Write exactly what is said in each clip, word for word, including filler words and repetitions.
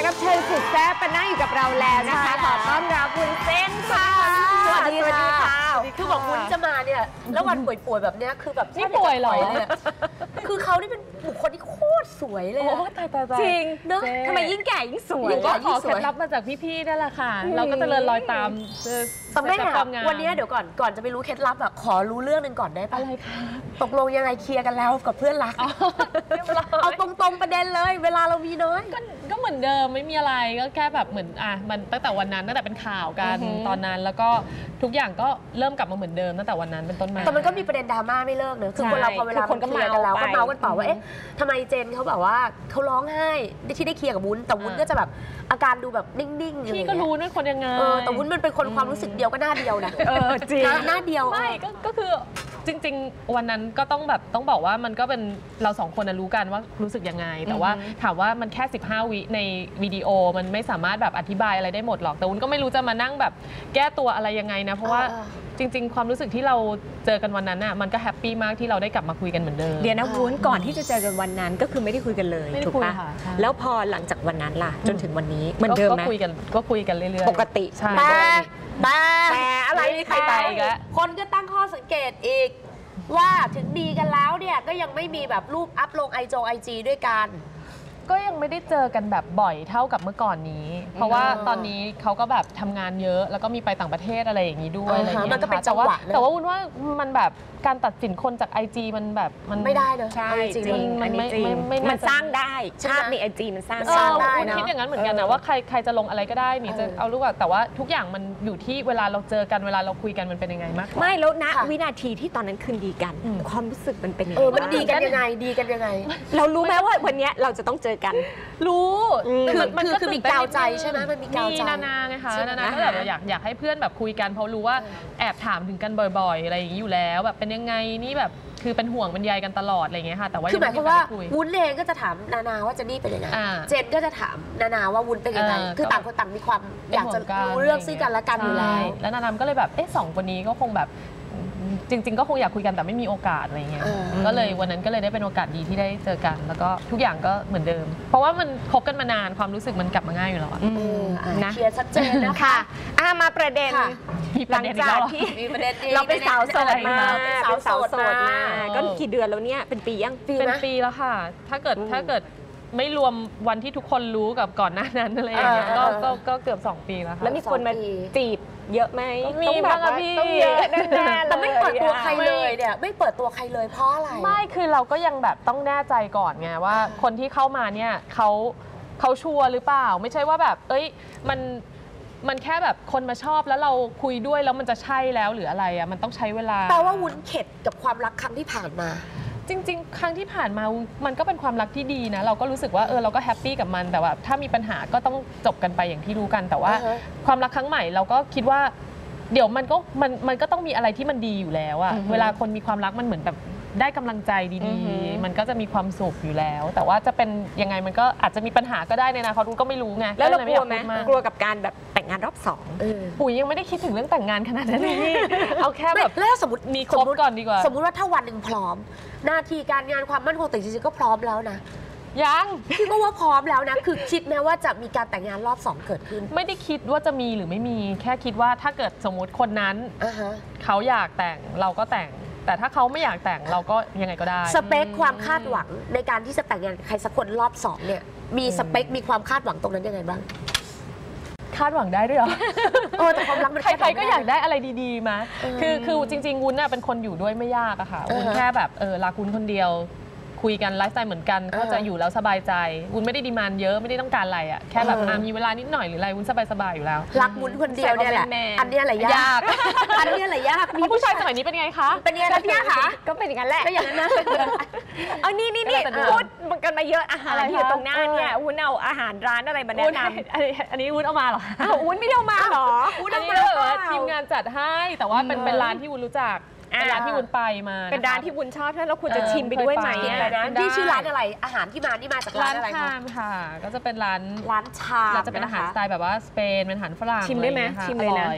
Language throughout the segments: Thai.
กรับเชิญสุดแซ่บมานั่งอยู่กับเราแล้วนะคะขอต้อนรับวุ้นเส้นค่ะสวัสดีค่ะคือบอกวุ้นจะมาเนี่ยแล้ววันป่วยๆแบบเนี้ยคือแบบนี่ป่วยเหรอคือเขานี่เป็นบุคคลที่โคตรสวยเลยโอ้ตายตายจริงเนอะทำไมยิ่งแก่ยิ่งสวยก็ขอเคล็ดลับมาจากพี่ๆนั่นแหละค่ะเราก็จะเดินรอยตามแต่ไม่ค่ะวันนี้เดี๋ยวก่อนก่อนจะไปรู้เคล็ดลับอะขอรู้เรื่องหนึ่งก่อนได้ปะอะไรคะตกลงยังไงเคลียร์กันแล้วกับเพื่อนรักเอาตรงๆประเด็นเลยเวลาเรามีน้อยก็เหมือนเดิมไม่มีอะไรก็แค่แบบเหมือนอ่ะมันตั้งแต่วันนั้นตั้งแต่เป็นข่าวกันตอนนั้นแล้วก็ทุกอย่างก็เริ่มกลับมาเหมือนเดิมตั้งแต่วันนั้นเป็นต้นมาแต่มันก็มีประเด็นดราม่าไม่เลิกเนอะคือคนเราพอเวลาคนก็เคลียร์กันแล้วก็เมาส์กันต่อว่าเอ๊ะทำไมเจนเขาแบบว่าเขาร้องไห้ที่ได้เคลียร์กับวุ้นแต่วุ้นก็จะแบบอาการดูแบบนิ่งๆพี่ก็รู้ด้วยคนยังไงแต่วุ้นมันเป็นคนความรู้สึกเดียวก็หน้าเดียวนะจริงหน้าเดียวไม่ก็คือจริงๆวันนั้นก็ต้องแบบต้องบอกว่ามันก็เป็นเราสองคนรู้กันว่ารู้สึกยังไงแต่ว่าถามว่ามันแค่สิบห้าวิในวิดีโอมันไม่สามารถแบบอธิบายอะไรได้หมดหรอกแต่วุ้นก็ไม่รู้จะมานั่งแบบแก้ตัวอะไรยังไงนะเพราะว่าจริงๆความรู้สึกที่เราเจอกันวันนั้นน่ะมันก็แฮปปี้มากที่เราได้กลับมาคุยกันเหมือนเดิมเดี๋ยวนะวุ้นก่อนที่จะเจอกันวันนั้นก็คือไม่ได้คุยกันเลยถูกปะแล้วพอหลังจากวันนั้นล่ะจนถึงวันนี้เหมือนเดิมไหมก็คุยกันก็คุยกันเรื่อยๆปกติใช่แต่แต่แต่อะไรใครไปอีกแล้วคนก็ตั้งข้อสังเกตอีกว่าถึงดีกันแล้วเนี่ยก็ยังไม่มีแบบรูปอัพลงไอจงไอจีด้วยกันก็ยังไม่ได้เจอกันแบบบ่อยเท่ากับเมื่อก่อนนี้เพราะว่าตอนนี้เขาก็แบบทำงานเยอะแล้วก็มีไปต่างประเทศอะไรอย่างนี้ด้วยอะไรอย่างเงี้ยมันก็เป็นจังหวะแต่ว่าวุ้นว่ามันแบบการตัดสินคนจาก ไอ จี มันแบบมันไม่ได้เลยใช่จริงมันไม่ไม่มันสร้างได้ภาพใน ไอ จี มันสร้างได้วุ้นคิดอย่างนั้นเหมือนกันนะว่าใครใครจะลงอะไรก็ได้นี่จะเอารูปแบบแต่ว่าทุกอย่างมันอยู่ที่เวลาเราเจอกันเวลาเราคุยกันมันเป็นยังไงมากไม่แล้วณวินาทีที่ตอนนั้นคืนดีกันความรู้สึกมันเป็นยังไงมันดีกันยังไงดีกันยังไงเรารู้ไหมว่าวันนี้เราจะต้องเจอกันรู้คือมันคือมีกาวใจใช่ไหมมันมีกาวใจมีนานาไงคะนานาก็แบบอยากอยากให้เพื่อนแบบคุยกันเพราะรู้ว่าแอบถามถึงกันบ่อยๆอะไรอย่างนี้อยู่แล้วแบบเป็นยังไงนี่แบบคือเป็นห่วงเป็นใยกันตลอดอะไรอย่างเงี้ยค่ะแต่ว่าคือหมายความว่าวุ้นเองก็จะถามนานาว่าเจนนี่เป็นยังไงเจนก็จะถามนานาว่าวุ้นเป็นยังไงคือต่างคนต่างมีความอยากจะรู้เรื่องซึ่งกันและกันอยู่แล้วแล้วนานาก็เลยแบบเอ๊ะสองคนนี้ก็คงแบบจริงๆก็คงอยากคุยกันแต่ไม่มีโอกาสอะไรเงี้ยก็เลยวันนั้นก็เลยได้เป็นโอกาสดีที่ได้เจอกันแล้วก็ทุกอย่างก็เหมือนเดิมเพราะว่ามันคบกันมานานความรู้สึกมันกลับมาง่ายอยู่แล้วนะเคลียร์ชัดเจนนะคะมาประเด็นหลังจากที่เราเป็นสาวโสดมาเป็นสาวโสดมาก็กี่เดือนแล้วเนี่ยเป็นปียังเป็นปีแล้วค่ะถ้าเกิดถ้าเกิดไม่รวมวันที่ทุกคนรู้กับก่อนหน้านั้นอะไรอย่างเงี้ยก็ก็เกือบสองปีแล้วค่ะแล้วมีคนมาจีบเยอะไหมมีบ้างอะพี่ต้องเยอะแน่ๆแต่ไม่เปิดตัวใครเลยเนี่ยไม่เปิดตัวใครเลยเพราะอะไรไม่คือเราก็ยังแบบต้องแน่ใจก่อนไงว่าคนที่เข้ามาเนี่ยเขาเขาชัวร์หรือเปล่าไม่ใช่ว่าแบบเอ้ยมันมันแค่แบบคนมาชอบแล้วเราคุยด้วยแล้วมันจะใช่แล้วหรืออะไรอะมันต้องใช้เวลาแปลว่าวุ้นเข็ดกับความรักครั้งที่ผ่านมาจริงๆครั้งที่ผ่านมามันก็เป็นความรักที่ดีนะเราก็รู้สึกว่าเออเราก็แฮปปี้กับมันแต่ว่าถ้ามีปัญหาก็ต้องจบกันไปอย่างที่รู้กันแต่ว่าความรักครั้งใหม่เราก็คิดว่าเดี๋ยวมันก็มันมันก็ต้องมีอะไรที่มันดีอยู่แล้วอะเวลาคนมีความรักมันเหมือนแบบได้กำลังใจดีๆมันก็จะมีความสุขอยู่แล้วแต่ว่าจะเป็นยังไงมันก็อาจจะมีปัญหาก็ได้ในอนาคตก็ไม่รู้ไงแล้วเรากลัวไหมกลัวกับการแบบแต่งงานรอบสองปุ๋ยยังไม่ได้คิดถึงเรื่องแต่งงานขนาดนั้นเลยเอาแค่แบบแล้วสมมติมีครบก่อนดีกว่าสมมติว่าถ้าวันหนึ่งพร้อมหน้าที่การงานความมั่นคงแต่จริงๆก็พร้อมแล้วนะยังพี่ก็ว่าพร้อมแล้วนะคือคิดแม้ว่าจะมีการแต่งงานรอบสองเกิดขึ้นไม่ได้คิดว่าจะมีหรือไม่มีแค่คิดว่าถ้าเกิดสมมติคนนั้นเขาอยากแต่งเราก็แต่งแต่ถ้าเขาไม่อยากแต่งเราก็ยังไงก็ได้สเปคความคาดหวังในการที่จะแต่งงานใครสักคนรอบสองเนี่ยมีสเปคมีความคาดหวังตรงนั้นยังไงบ้างคาดหวังได้ด้วยเหรอเออแต่ความรักมันใครๆก็อยากได้อะไรดีๆมาคือคือจริงๆวุ้นน่ะเป็นคนอยู่ด้วยไม่ยากอะค่ะวุ้นแค่แบบเออรักวุ้นคนเดียวคุยกันไลฟ์สไตล์เหมือนกันก็จะอยู่แล้วสบายใจวุ้นไม่ได้ดีมานเยอะไม่ได้ต้องการอะไรอะแค่แบบมีเวลานิดหน่อยหรืออะไรวุ้นสบายๆอยู่แล้วรักวุ้นคนเดียวเนี่ยแหละอันนี้อะไรยากอันนี้อะไรยากมีผู้ชายสมัยนี้เป็นไงคะเป็นยังไงพี่คะก็เป็นอย่างนั้นแหละก็อย่างนั้นนะเอานี่นี่นี่พูดกันมาเยอะอาหารที่อยู่ตรงหน้าเนี่ยวุ้นเอาอาหารร้านอะไรมาแนะนำอันนี้วุ้นเอามาเหรอวุ้นไม่ได้เอามาหรอวุ้นเอามาทีมงานจัดให้แต่ว่าเป็นเป็นร้านที่วุ้นรู้จักเป็นร้านที่วุ้นไปมาเป็นร้านที่วุ้นชอบถ้าเราควรจะชิมไปด้วยไหมที่ชื่อร้านอะไรอาหารที่มานี่มาจากร้านอะไรคะร้านชามค่ะก็จะเป็นร้านร้านชามแล้วจะเป็นอาหารสไตล์แบบว่าสเปนเป็นอาหารฝรั่งชิมได้ไหมชิมเลยนะ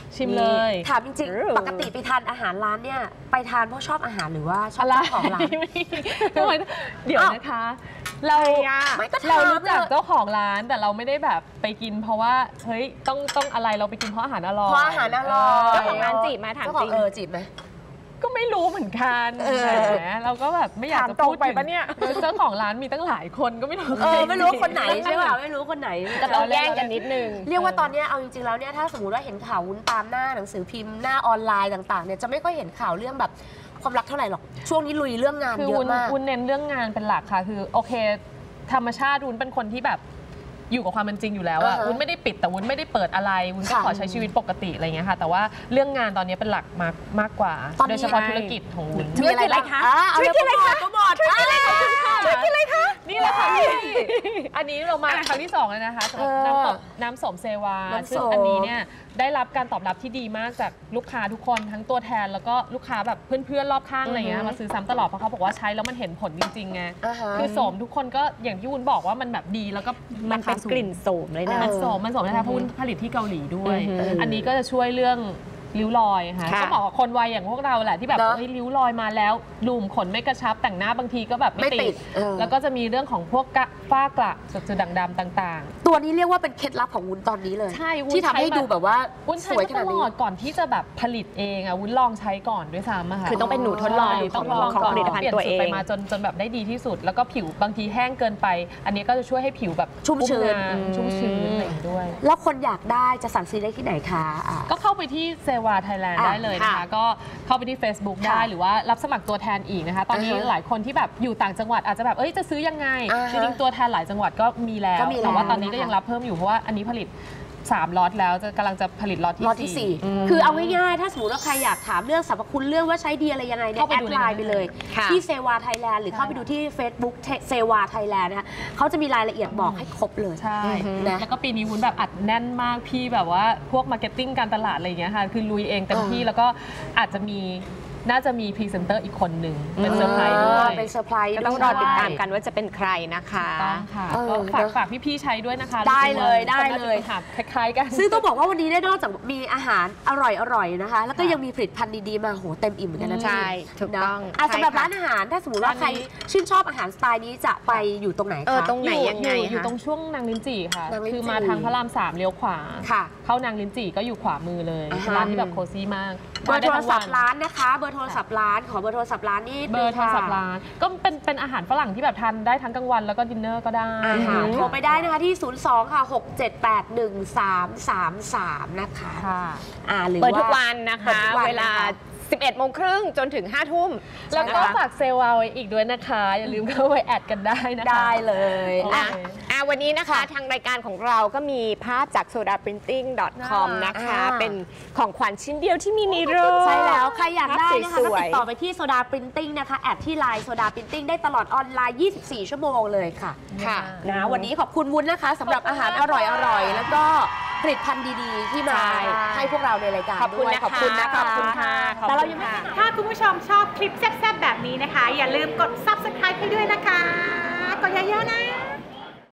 ชิมเลยถามจริงๆปกติไปทานอาหารร้านเนี่ยไปทานเพราะชอบอาหารหรือว่าชอบเจ้าของร้านทำไมเดี๋ยวนะคะ เราเรารู้จักเจ้าของร้านแต่เราไม่ได้แบบไปกินเพราะว่าเฮ้ยต้องต้องอะไรเราไปกินเพราะอาหารอร่อยเพราะอาหารอร่อยเจ้าของร้านจีบมาถามจริงเออจีบไหมก็ไม่รู้เหมือนกันแหมเราก็แบบไม่อยากจะพูดไปปะเนี่ยเจ้าของร้านมีตั้งหลายคนก็ไม่รู้เออไม่รู้คนไหนใช่ป่ะไม่รู้คนไหนก็ต้องแย่งกันนิดนึงเรียกว่าตอนนี้เอาจริงๆแล้วเนี่ยถ้าสมมติว่าเห็นข่าววุ้นตามหน้าหนังสือพิมพ์หน้าออนไลน์ต่างๆเนี่ยจะไม่ค่อยเห็นข่าวเรื่องแบบความรักเท่าไหร่หรอกช่วงนี้ลุยเรื่องงานเยอะมากคือวุ้นเน้นเรื่องงานเป็นหลักค่ะคือโอเคธรรมชาติวุ้นเป็นคนที่แบบอยู่กับความเป็นจริงอยู่แล้วอะวุ้นไม่ได้ปิดแต่วุ้นไม่ได้เปิดอะไรวุ้นก็ขอใช้ชีวิตปกติอะไรเงี้ยค่ะแต่ว่าเรื่องงานตอนนี้เป็นหลักมากมากกว่าโดยเฉพาะธุรกิจของวุ้นมีอะไรคะช่วยกินอะไรคะก็บอกช่วยกินอะไรคะช่วยกินอะไรคะนี่แหละค่ะพี่อันนี้เรามาครั้งที่สองแล้วนะคะสำหรับน้ำตกน้ำสมเซวาซึ่งอันนี้เนี่ยได้รับการตอบรับที่ดีมากจากลูกค้าทุกคนทั้งตัวแทนแล้วก็ลูกค้าแบบเพื่อนๆรอบข้างอะไรเงี้ยมาซื้อซ้ำตลอดเพราะเขาบอกว่าใช้แล้วมันเห็นผลจริงๆไงคือโสมทุกคนก็อย่างที่วุ้นบอกว่ามันแบบดีแล้วก็มันเป็นกลิ่นโสมเลยนะมันโสมมันโสมนะคะเพราะวุ้นผลิตที่เกาหลีด้วยอันนี้ก็จะช่วยเรื่องริ้วรอยค่ะก็บอกว่าคนวัยอย่างพวกเราแหละที่แบบเฮ้ยริ้วรอยมาแล้วหนุ่มขนไม่กระชับแต่งหน้าบางทีก็แบบไม่ติดแล้วก็จะมีเรื่องของพวกฝ้ากระจุดด่างดำต่างๆตัวนี้เรียกว่าเป็นเคล็ดลับของวุ้นตอนนี้เลยใช่ที่ทำให้ดูแบบว่าวุ้นใช้มาตลอดก่อนที่จะแบบผลิตเองอ่ะวุ้นลองใช้ก่อนด้วยซ้ำอะค่ะคือต้องเป็นหนูทดลองต้องลองของผลิตภัณฑ์ตัวเองไปมาจนจนแบบได้ดีที่สุดแล้วก็ผิวบางทีแห้งเกินไปอันนี้ก็จะช่วยให้ผิวแบบชุ่มชื้นชุ่มชื้นอะไรด้วยแล้วคนอยากได้จะสั่งซื้อได้ที่ไหนคะก็เข้าไปที่เซวาไทยแลนด์ได้เลยนะคะก็เข้าไปที่ Facebook ได้หรือว่ารับสมัครตัวแทนอีกนะคะตอนนี้หลายคนที่แบบอยู่ต่างจังหวัดอาจจะแบบเอ้ยจะซื้อยังไงจริงๆตัวแทนหลายจังหวัดก็มีแล้วแต่ว่าตอนนี้ก็ยังรับเพิ่มอยู่เพราะว่าอันนี้ผลิตสามล็อตแล้วจะกำลังจะผลิตล็อตที่สี่คือเอาง่ายๆถ้าสมมติว่าใครอยากถามเรื่องสรรพคุณเรื่องว่าใช้ดีอะไรยังไงเนี่ยแอดไลน์ไปเลยที่เซวาไทยแลนด์หรือเข้าไปดูที่ Facebook เซวาไทยแลนด์นะคะเขาจะมีรายละเอียดบอกให้ครบเลยใช่แล้วก็ปีนี้วุ้นแบบอัดแน่นมากพี่แบบว่าพวกมาร์เก็ตติ้งการตลาดอะไรอย่างเงี้ยค่ะคือลุยเองเต็มที่แล้วก็อาจจะมีน่าจะมีพรีเซนเตอร์อีกคนหนึ่งเป็นเซอร์ไพรส์ด้วยเป็นเซอร์ไพรส์ก็ต้องรอติดตามกันว่าจะเป็นใครนะคะต้องค่ะก็ฝากฝากพี่ๆใช้ด้วยนะคะได้เลยได้เลยค่ะคล้ายๆกันซึ่งต้องบอกว่าวันนี้ได้นอกจากมีอาหารอร่อยๆนะคะแล้วก็ยังมีผลิตภัณฑ์ดีๆมาโหเต็มอิ่มเหมือนกันนะใช่ถูกต้องสำหรับร้านอาหารถ้าสมมติว่าใครชื่นชอบอาหารสไตล์นี้จะไปอยู่ตรงไหนคะตรงไหนยังไงอยู่ตรงช่วงนางลิ้นจี่ค่ะคือมาทางพระรามสามเลี้ยวขวาเข้านางลิ้นจี่ก็อยู่ขวามือเลยร้านที่แบบโคซี่มากเบอร์โทรศัพท์ร้านนะคะเบอร์โทรศัพท์ร้านขอเบอร์โทรศัพท์ร้านนี่เบอร์โทรศัพท์ร้านก็เป็นเป็นอาหารฝรั่งที่แบบทานได้ทั้งกลางวันแล้วก็ดินเนอร์ก็ได้โทรไปได้นะคะที่ศูนย์ สอง ค่ะ หก เจ็ด แปด หนึ่ง สาม สาม สามนะคะอ่าหรือว่าเปิดทุกวันนะคะเวลาสิบเอ็ดโมงครึ่งจนถึงห้าทุ่มแล้วก็ฝากเซลล์เอาไว้อีกด้วยนะคะอย่าลืมเข้าไปแอดกันได้นะคะได้เลยอ่ะวันนี้นะคะทางรายการของเราก็มีภาพจาก โซดา พรินติ้ง ดอท คอม นะคะเป็นของขวัญชิ้นเดียวที่มีในโลกใช่แล้วใครอยากได้นะคะก็ติดต่อไปที่ โซดา พรินติ้ง นะคะแอดที่ไลน์ โซดา พรินติ้ง ได้ตลอดออนไลน์ยี่สิบสี่ชั่วโมงเลยค่ะค่ะนะวันนี้ขอบคุณวุ้นนะคะสำหรับอาหารอร่อยๆแล้วก็ผลิตภัณฑ์ดีๆที่มาให้พวกเราในรายการด้วยขอบคุณนะคะขอบคุณค่ะแต่เรายังไม่ถ้าคุณผู้ชมชอบคลิปแซ่บๆแบบนี้นะคะอย่าลืมกด ซับสไครบ์ ให้ด้วยนะคะกดเยอะๆนะ